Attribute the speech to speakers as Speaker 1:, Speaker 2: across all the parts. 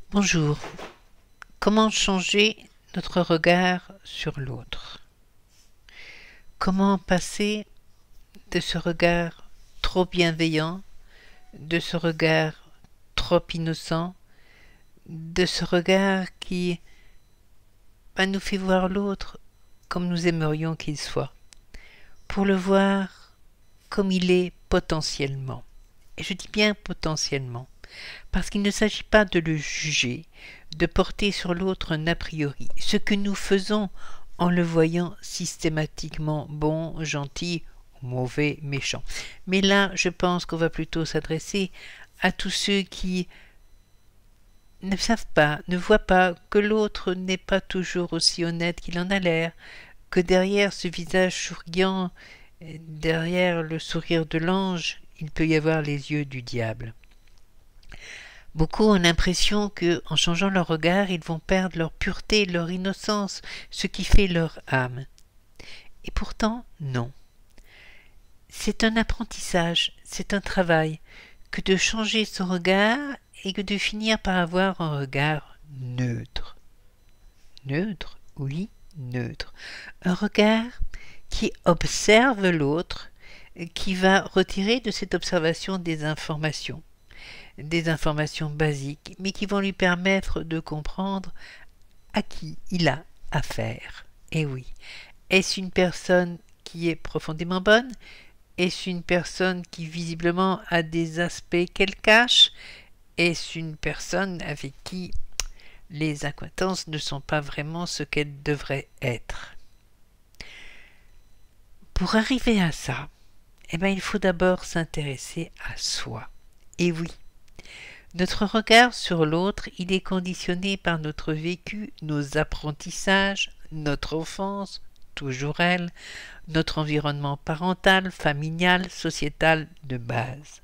Speaker 1: Bonjour. Comment changer notre regard sur l'autre? Comment passer de ce regard trop bienveillant, de ce regard trop innocent, de ce regard qui nous fait voir l'autre comme nous aimerions qu'il soit, pour le voir comme il est potentiellement. Et je dis bien potentiellement, parce qu'il ne s'agit pas de le juger, de porter sur l'autre un a priori, ce que nous faisons en le voyant systématiquement bon, gentil, mauvais, méchant. Mais là, je pense qu'on va plutôt s'adresser à tous ceux qui ne savent pas, ne voient pas que l'autre n'est pas toujours aussi honnête qu'il en a l'air, que derrière ce visage souriant, derrière le sourire de l'ange, il peut y avoir les yeux du diable. Beaucoup ont l'impression que, en changeant leur regard, ils vont perdre leur pureté, leur innocence, ce qui fait leur âme. Et pourtant, non. C'est un apprentissage, c'est un travail, que de changer son regard et que de finir par avoir un regard neutre. Neutre, oui, neutre. Un regard qui observe l'autre, qui va retirer de cette observation des informations basiques, mais qui vont lui permettre de comprendre à qui il a affaire. Et oui, est-ce une personne qui est profondément bonne? Est-ce une personne qui visiblement a des aspects qu'elle cache? Est-ce une personne avec qui les acquaintances ne sont pas vraiment ce qu'elles devraient être? Pour arriver à ça, il faut d'abord s'intéresser à soi. Et oui, notre regard sur l'autre, il est conditionné par notre vécu, nos apprentissages, notre enfance, toujours elle, notre environnement parental, familial, sociétal de base.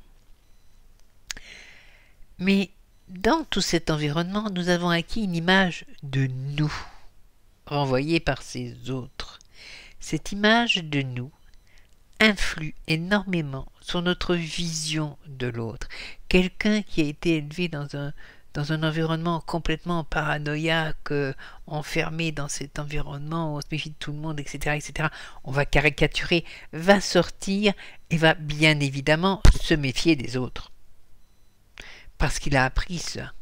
Speaker 1: Mais dans tout cet environnement, nous avons acquis une image de nous, renvoyée par ces autres. Cette image de nous influe énormément sur notre vision de l'autre. Quelqu'un qui a été élevé dans un environnement complètement paranoïaque, enfermé dans cet environnement, on se méfie de tout le monde, etc., on va caricaturer, va sortir et va bien évidemment se méfier des autres. Parce qu'il a appris ça.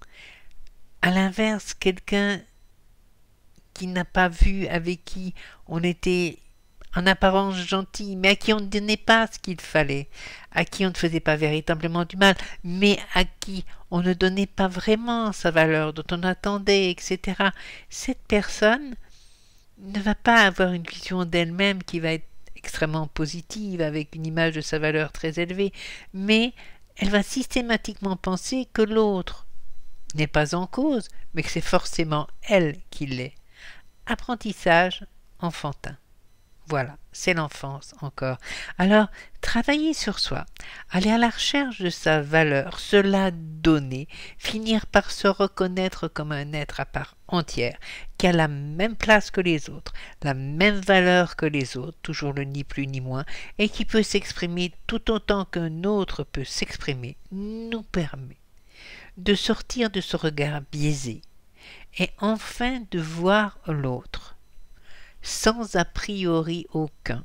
Speaker 1: À l'inverse, quelqu'un qui n'a pas vu, avec qui on était en apparence gentil, mais à qui on ne donnait pas ce qu'il fallait, à qui on ne faisait pas véritablement du mal, mais à qui on ne donnait pas vraiment sa valeur, dont on attendait, etc. Cette personne ne va pas avoir une vision d'elle-même qui va être extrêmement positive, avec une image de sa valeur très élevée, mais elle va systématiquement penser que l'autre n'est pas en cause, mais que c'est forcément elle qui l'est. Apprentissage enfantin. Voilà, c'est l'enfance encore. Alors, travailler sur soi, aller à la recherche de sa valeur, se la donner, finir par se reconnaître comme un être à part entière, qui a la même place que les autres, la même valeur que les autres, toujours le ni plus ni moins, et qui peut s'exprimer tout autant qu'un autre peut s'exprimer, nous permet de sortir de ce regard biaisé et enfin de voir l'autre sans a priori aucun,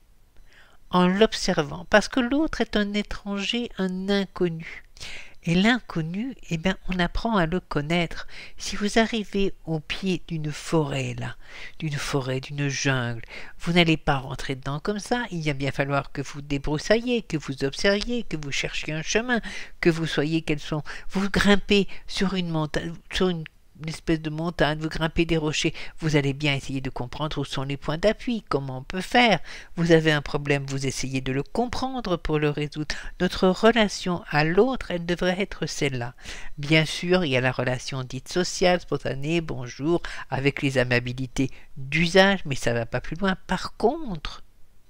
Speaker 1: en l'observant, parce que l'autre est un étranger, un inconnu. Et l'inconnu, on apprend à le connaître. Si vous arrivez au pied d'une forêt, là, d'une forêt, d'une jungle, vous n'allez pas rentrer dedans comme ça. Il va bien falloir que vous débroussailliez, que vous observiez, que vous cherchiez un chemin, que vous soyez quels sont. Vous grimpez sur une montagne, sur une espèce de montagne, vous grimpez des rochers, vous allez bien essayer de comprendre où sont les points d'appui, comment on peut faire. Vous avez un problème, vous essayez de le comprendre pour le résoudre. Notre relation à l'autre, elle devrait être celle-là. Bien sûr, il y a la relation dite sociale, spontanée, bonjour, avec les amabilités d'usage, mais ça ne va pas plus loin. Par contre,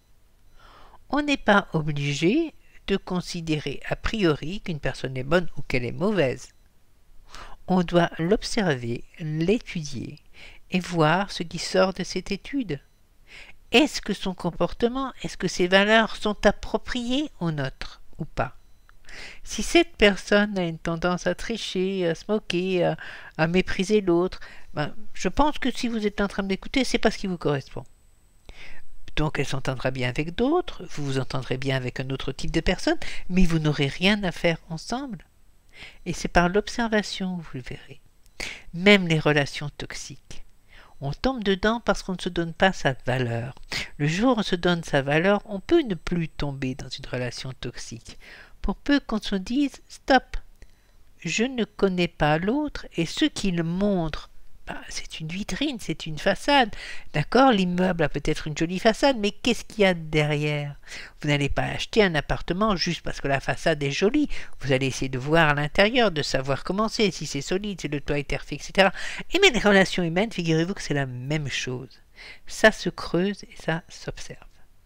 Speaker 1: on n'est pas obligé de considérer a priori qu'une personne est bonne ou qu'elle est mauvaise. On doit l'observer, l'étudier et voir ce qui sort de cette étude. Est-ce que son comportement, est-ce que ses valeurs sont appropriées aux nôtres ou pas? Si cette personne a une tendance à tricher, à se moquer, à mépriser l'autre, ben, je pense que si vous êtes en train de l'écouter, c'est pas ce qui vous correspond. Donc elle s'entendra bien avec d'autres, vous vous entendrez bien avec un autre type de personne, mais vous n'aurez rien à faire ensemble. Et c'est par l'observation, vous le verrez. Même les relations toxiques. On tombe dedans parce qu'on ne se donne pas sa valeur. Le jour où on se donne sa valeur, on peut ne plus tomber dans une relation toxique. Pour peu qu'on se dise « stop, je ne connais pas l'autre et ce qu'il montre, c'est une vitrine, c'est une façade. D'accord, l'immeuble a peut-être une jolie façade, mais qu'est-ce qu'il y a derrière? Vous n'allez pas acheter un appartement juste parce que la façade est jolie. Vous allez essayer de voir à l'intérieur, de savoir comment c'est, si c'est solide, si le toit est refait, etc. Et mais les relations humaines, figurez-vous que c'est la même chose. Ça se creuse et ça s'observe.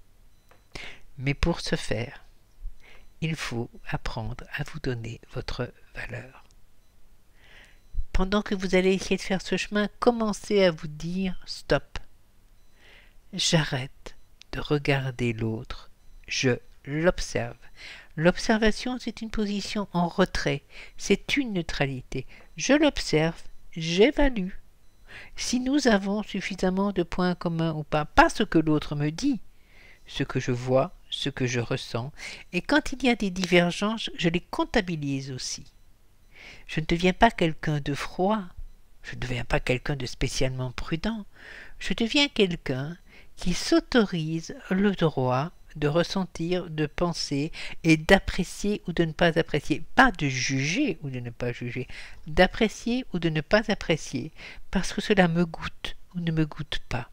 Speaker 1: Mais pour ce faire, il faut apprendre à vous donner votre valeur. Pendant que vous allez essayer de faire ce chemin, commencez à vous dire « stop, j'arrête de regarder l'autre, je l'observe ». L'observation, c'est une position en retrait, c'est une neutralité. Je l'observe, j'évalue. Si nous avons suffisamment de points communs ou pas ce que l'autre me dit, ce que je vois, ce que je ressens, et quand il y a des divergences, je les comptabilise aussi. Je ne deviens pas quelqu'un de froid, je ne deviens pas quelqu'un de spécialement prudent, je deviens quelqu'un qui s'autorise le droit de ressentir, de penser et d'apprécier ou de ne pas apprécier. Pas de juger ou de ne pas juger, d'apprécier ou de ne pas apprécier, parce que cela me goûte ou ne me goûte pas.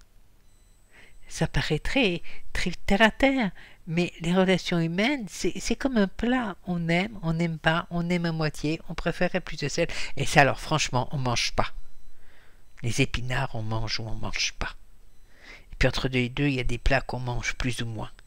Speaker 1: Ça paraît très terre à terre, mais les relations humaines, c'est comme un plat. On n'aime pas, on aime à moitié, on préférerait plus de sel. Et ça, alors franchement, on mange pas. Les épinards, on mange ou on mange pas. Et puis entre les deux, il y a des plats qu'on mange plus ou moins.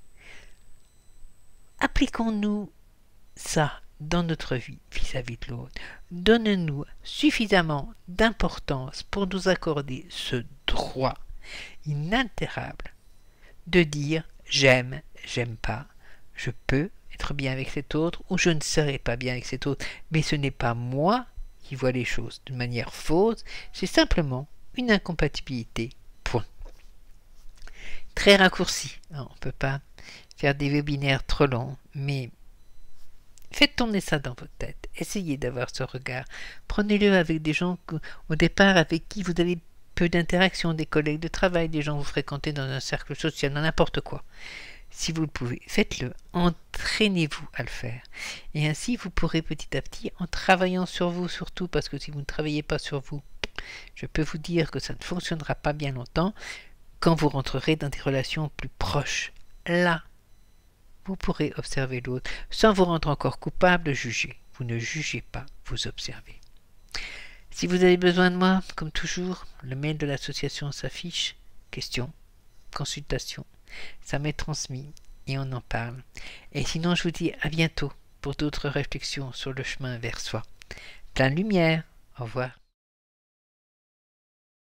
Speaker 1: Appliquons-nous ça dans notre vie vis-à-vis de l'autre. Donnons-nous suffisamment d'importance pour nous accorder ce droit inaltérable de dire j'aime, j'aime pas, je peux être bien avec cet autre ou je ne serai pas bien avec cet autre, mais ce n'est pas moi qui vois les choses de manière fausse, c'est simplement une incompatibilité, point. Très raccourci, on ne peut pas faire des webinaires trop longs, mais faites tourner ça dans votre tête, essayez d'avoir ce regard, prenez-le avec des gens au départ avec qui vous avez peu d'interaction, des collègues de travail, des gens que vous fréquentez dans un cercle social, dans n'importe quoi. Si vous le pouvez, faites-le, entraînez-vous à le faire. Et ainsi, vous pourrez petit à petit, en travaillant sur vous surtout, parce que si vous ne travaillez pas sur vous, je peux vous dire que ça ne fonctionnera pas bien longtemps, quand vous rentrerez dans des relations plus proches. Là, vous pourrez observer l'autre, sans vous rendre encore coupable de juger. Vous ne jugez pas, vous observez. Si vous avez besoin de moi, comme toujours, le mail de l'association s'affiche. Questions, consultations, ça m'est transmis et on en parle. Et sinon, je vous dis à bientôt pour d'autres réflexions sur le chemin vers soi. Plein de lumière. Au revoir.